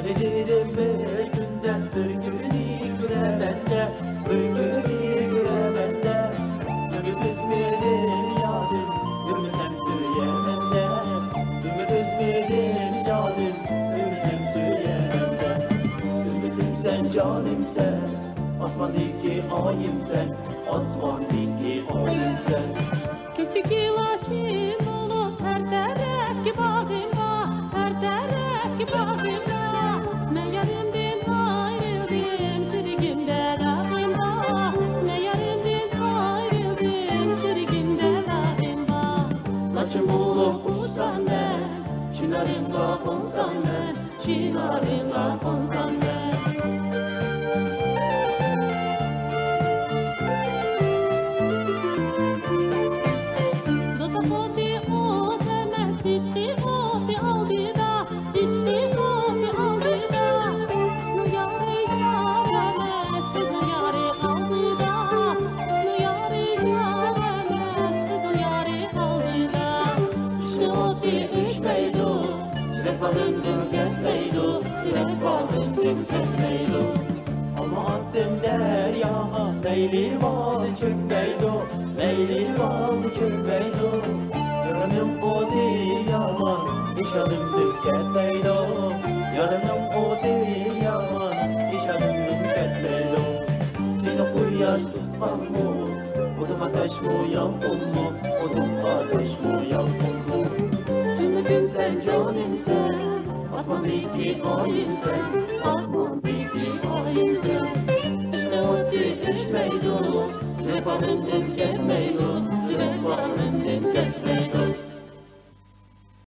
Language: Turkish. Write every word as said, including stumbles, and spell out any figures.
Edirim bir günden bir günü göremende, bir günü göremende. Ümit üzmedim yadım, ümitsem söyleyemende. Ümit üzmedim yadım, ümitsem söyleyemende. Ümitim sen, canım sen, asmandaki ayım sen, asmandaki ayım sen. Kökteki laçim olup her tarafki bağım var, her tarafki bağım var. Ben yarımdan ayrıldım, şirkimde dağım var. Ben yarımdan ayrıldım, şirkimde dağım var. Laçım olup uçsam ben, çınarımla konsam ben, çınarımla konsam ben. Bağımdım ketmeydu, sürek bağımdım ketmeydu. Ama attım deryaha, leyli vardı çökmeydu, leyli vardı çökmeydu. Yarınım o değil yaman, hiç adımdım ketmeydu. Yarınım o değil yaman, hiç adımdım ketmeydu. Seni kuyaş tutmam mı, odum ateş mu yağmur mu, odum ateş mu yağmur mu? Ümitim sen, canım sen, asmandaki ayım sen, asmandaki ayım sen. İşte o düşmeydu, zevk bağımdım gelmeydu, zevk bağımdım